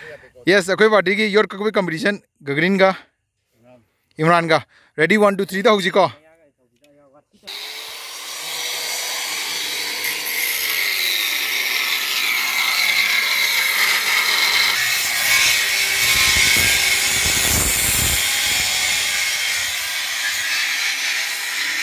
yes अखोई party की your कभी कंपटीशन गगरिन का इमरान का रेडी 1 2 3 दा होजी को